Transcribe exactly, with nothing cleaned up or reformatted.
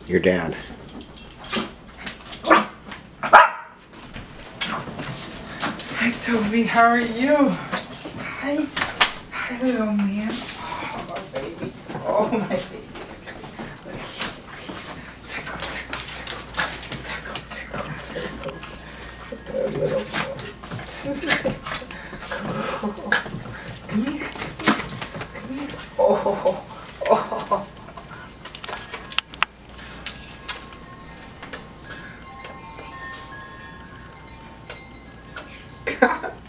your dad. Hi, Toby. How are you? Hi. Hi, little man. Oh, my baby. Oh, my baby.